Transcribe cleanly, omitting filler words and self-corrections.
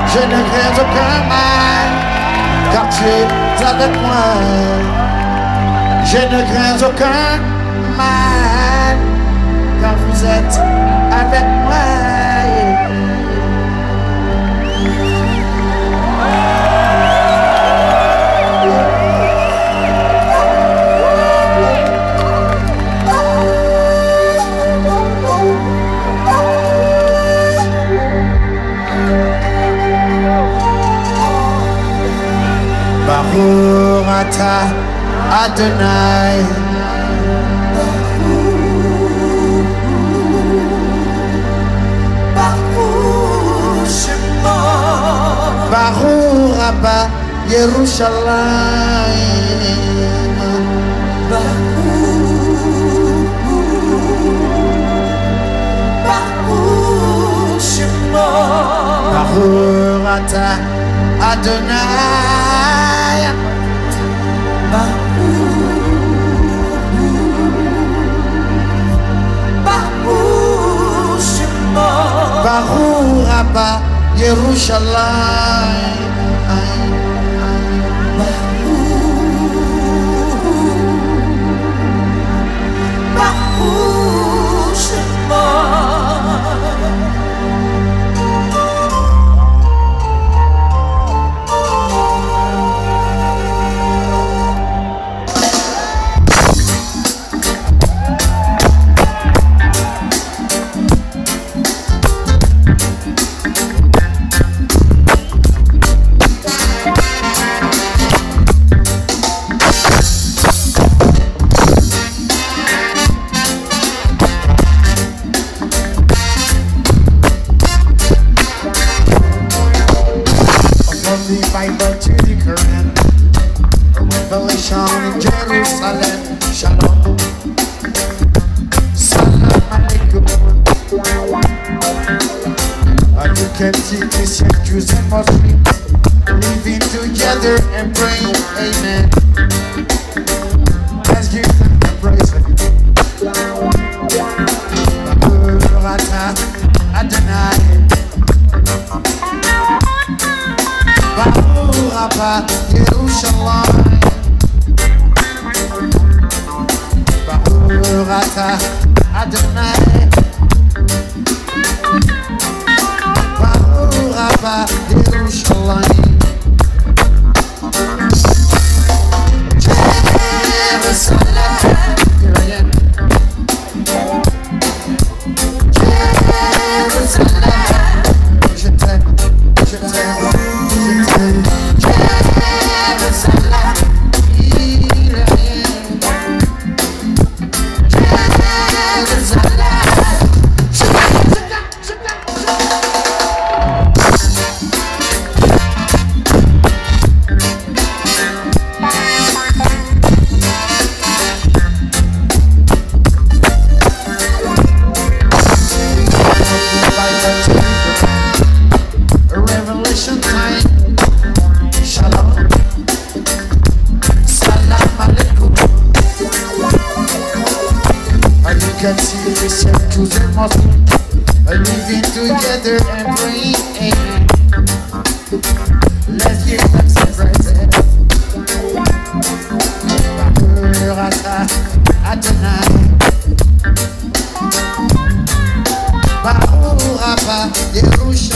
Je ne crains aucun mal, car tu es avec moi. Je ne crains aucun mal, car vous êtes avec moi. Baruch atah Adonai, Baruch Shemo, Baruch Rabba Yerushalayim, Baruch Shemo, Baruch atah Adonai, Baruch Shemo, Baruch Rabba Yerushalayim, Baruch Shemo. The Bible to the Quran, a revelation in Jerusalem. Shalom, Salam Alaikum. You can see Christians, Jews and Muslims living together and praying, amen. Let's give them the praise. Baruch atah Adonai, Baruch Rabba Yerushalayim, Baruch atah Adonai, Baruch Rabba Yerushalayim. Jerusalem, here I am. Jerusalem, je t'aime, je t'aime. Can see the Christians, Jews and Muslims living together and praying, amen. Let's give them some praise. Baruch atah Adonai, Baruch Rabba Yerushalayim.